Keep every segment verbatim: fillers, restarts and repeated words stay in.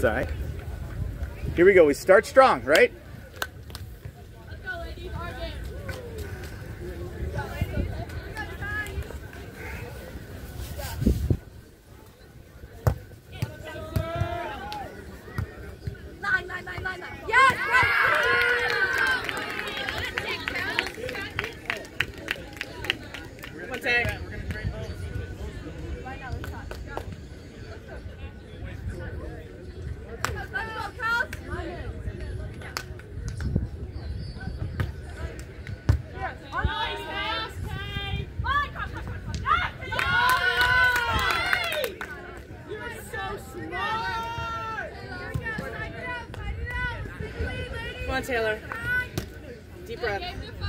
That's all right. Here we go. We start strong, right? Let's go, ladies. Our game. Nine, nine, nine, nine, nine. Yes! One tag. Come on, Taylor. Deep breath.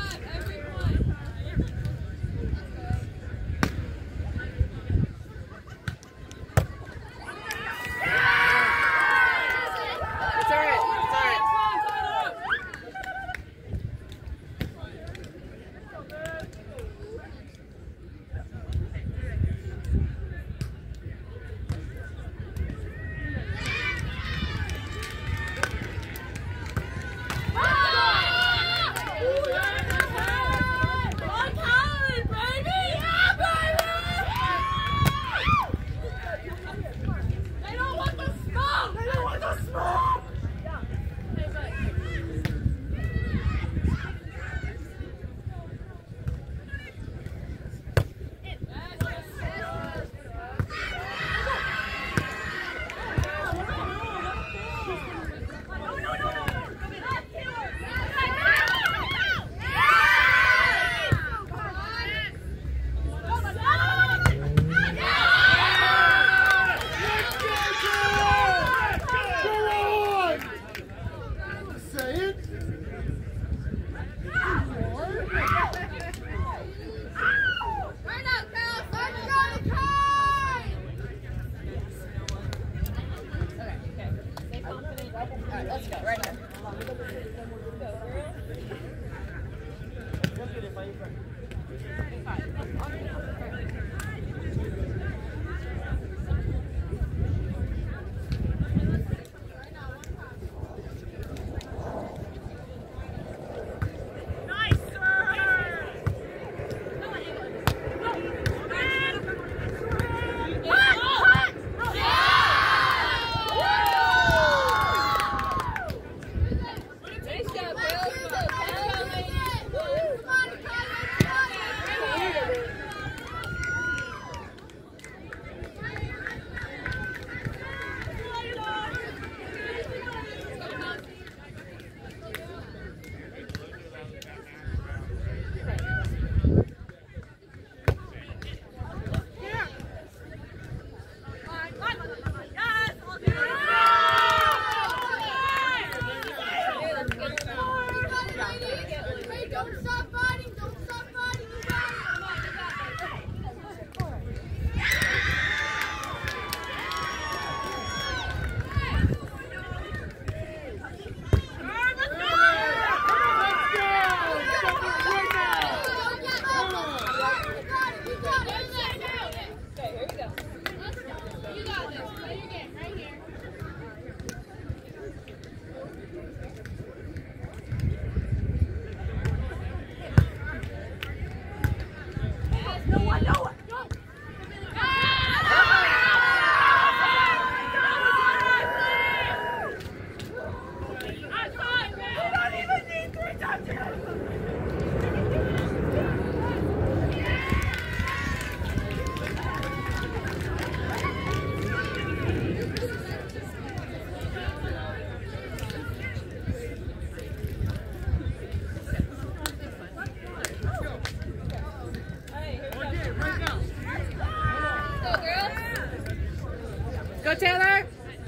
Go, Taylor!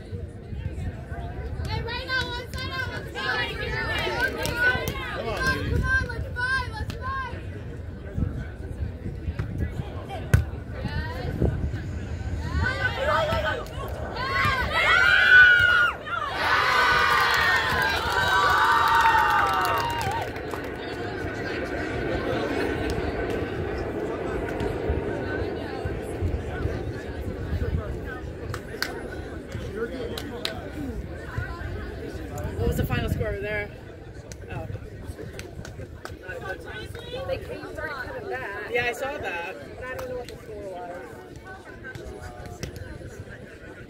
Hey, right now, one side out, let's go! Come on, ladies. Come on, let's fight, let's fight!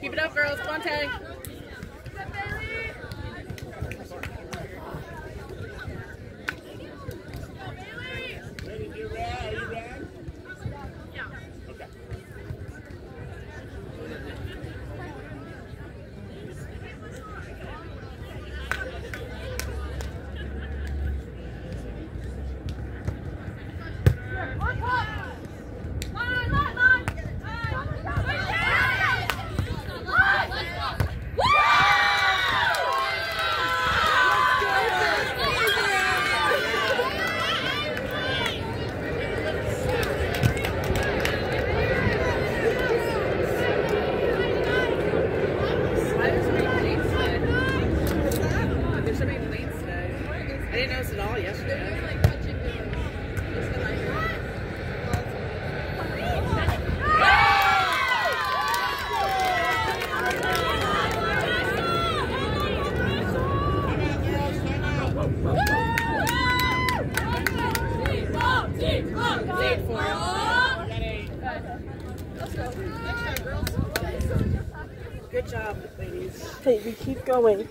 Keep it up, girls. Come on, Tay. I didn't notice it all yesterday. Good job, ladies. Hey, we keep going.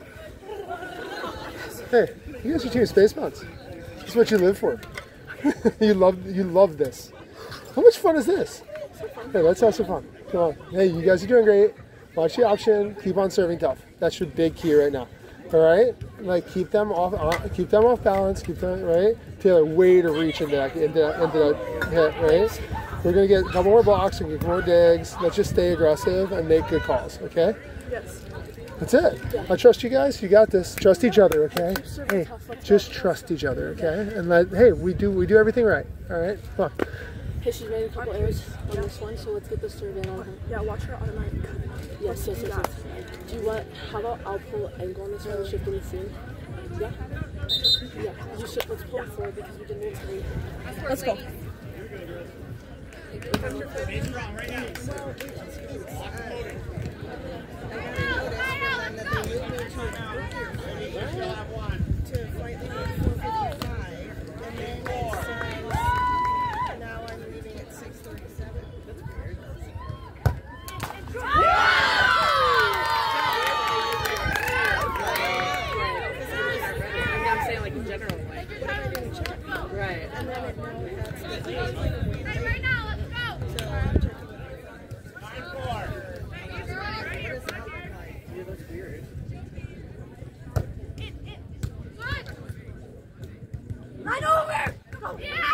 Hey, you guys are Team Space Mounts. This is what you live for. you love you love this. How much fun is this? Hey, let's have some fun. Come on. Hey, you guys are doing great. Watch the option. Keep on serving tough. That's your big key right now. All right, like keep them off, uh, keep them off balance. Keep them right. Taylor, way to reach into that, into, into that hit. Right. We're gonna get a couple more blocks and get more digs. Let's just stay aggressive and make good calls. Okay. Yes. That's it. I trust you guys. You got this. Trust each other, okay? Hey, just trust each other, okay? And let, hey, we do we do everything right. All right, come on. Hey, she's made a couple errors on this one, so let's get the serve in on her. Yeah, watch her automatic cut. Yes, yes, yes, yes. Do you want? How about I'll pull angle on this one, shift in the seam? Yeah. Yeah. You should. Let's pull it forward because we did move three. Let's go. Stay strong right now. To fight the four fifty-five, and then it says, now I'm leaving at six thirty-seven. I'm saying like in general, like. Right. And then it knows that's the Hey, right now, let's go. So I'm checking Nine four. what does that look like? Yeah, that's weird. Right over! Yeah!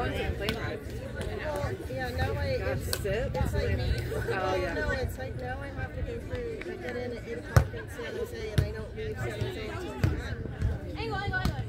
on some plane rides. Well, yeah, now I, it's, sit? it's like, Oh, yeah. no, it's like now I have to go through, I get in at eight o'clock in San Jose and I don't leave San Jose until ten. Angle, angle, angle.